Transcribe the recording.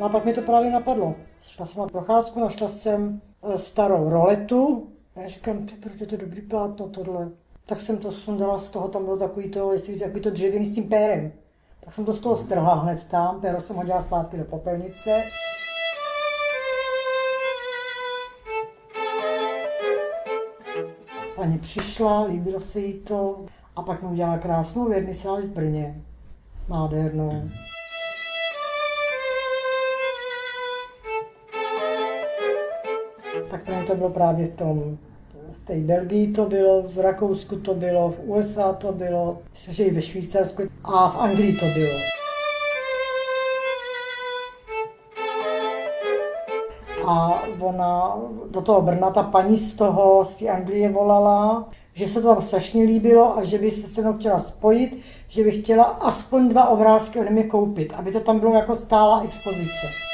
a pak mi to právě napadlo. Šla jsem na procházku, našla jsem starou roletu. A já říkám, proč je to dobrý plátno tohle. Tak jsem to sundala z toho, tam bylo takový to dřevěný s tím pérem. Tak jsem to z toho strhla hned tam, péro jsem hodila zpátky do popelnice. Paní přišla, líbilo se jí to a pak mi udělala krásnou vernisáž v Brně. Nádhernou. Tak to bylo právě v té Belgii to bylo, v Rakousku to bylo, v USA to bylo, myslím, že i ve Švýcarsku a v Anglii to bylo. A ona do toho Brna, ta paní z té Anglie volala, že se to tam strašně líbilo a že by se mnou chtěla spojit, že by chtěla aspoň 2 obrázky ode mě koupit, aby to tam bylo jako stálá expozice.